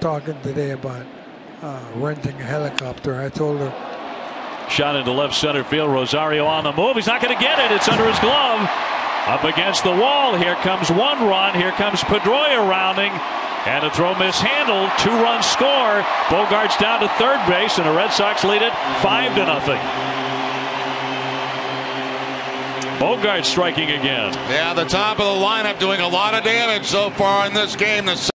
talking today about renting a helicopter. I told her. Shot into left center field. Rosario on the move. He's not going to get it. It's under his glove. Up against the wall. Here comes one run. Here comes Pedroia rounding. And a throw mishandled. 2-run score. Bogaerts down to third base, and the Red Sox lead it 5-0. Bogaerts striking again. Yeah, the top of the lineup doing a lot of damage so far in this game. The